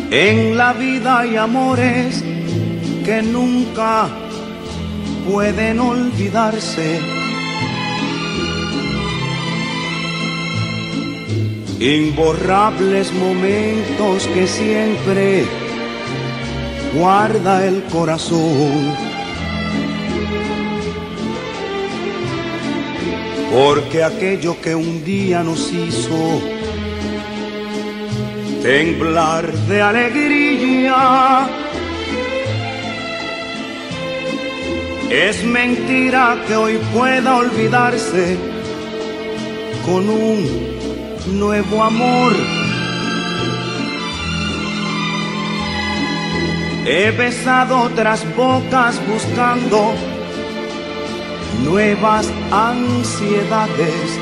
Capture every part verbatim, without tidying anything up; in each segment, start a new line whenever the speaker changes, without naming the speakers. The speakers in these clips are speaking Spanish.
En la vida hay amores que nunca pueden olvidarse. Imborrables momentos que siempre guarda el corazón. Porque aquello que un día nos hizo temblar de alegría es mentira que hoy pueda olvidarse con un nuevo amor. He besado otras bocas buscando nuevas ansiedades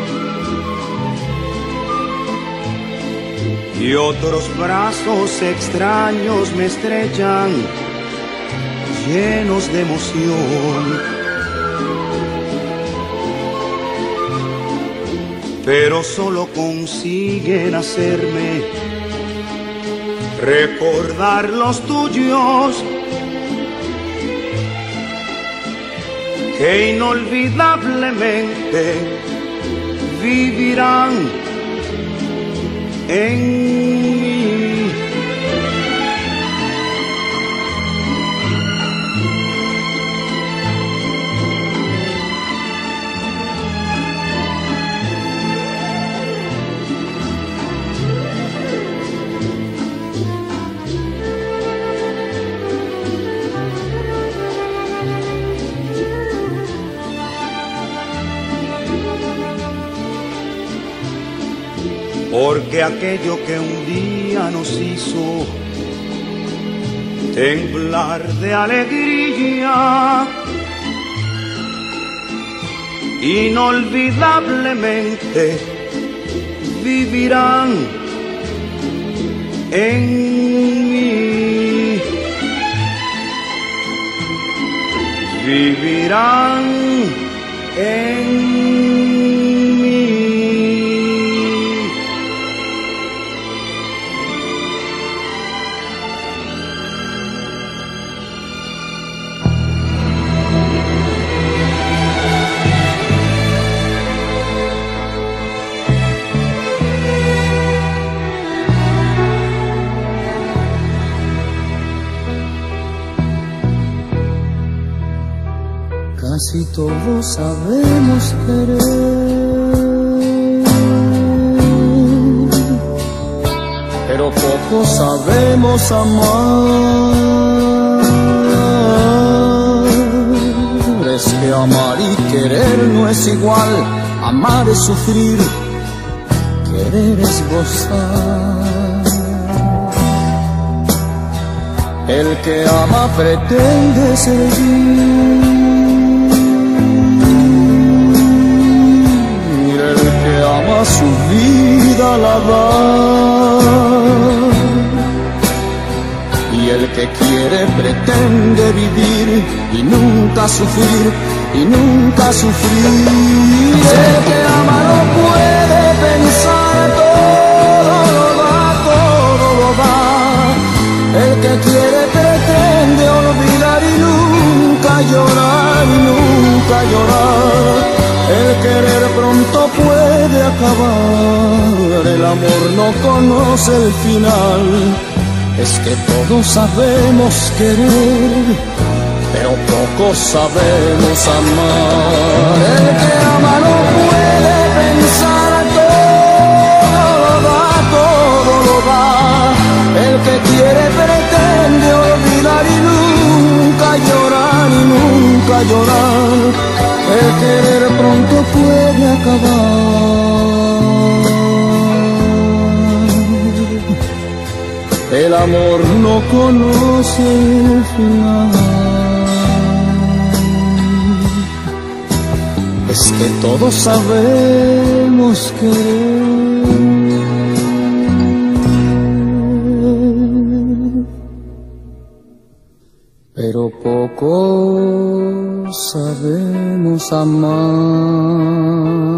y otros brazos extraños me estrechan llenos de emoción. Pero solo consiguen hacerme recordar los tuyos, que inolvidablemente vivirán en mí. Porque aquello que un día nos hizo temblar de alegría, inolvidablemente vivirán en mí. Vivirán en mí.
Casi todos sabemos querer, pero poco sabemos amar. Es que amar y querer no es igual. Amar es sufrir, querer es gozar. El que ama pretende servir, ama su vida la da, y el que quiere pretende vivir y nunca sufrir, y nunca sufrir. El que ama no puede pensar, todo lo da, todo lo da. El que quiere pretende olvidar y nunca llorar, y nunca llorar. El querer pronto puede acabar, el amor no conoce el final. Es que todos sabemos querer, pero pocos sabemos amar. El que ama no puede pensar, todo lo da, todo lo da. El que quiere pretende olvidar y nunca llorar, y nunca llorar. El querer pronto puede acabar, el amor no conoce el final. Es que todos sabemos querer, pero poco sabemos amar.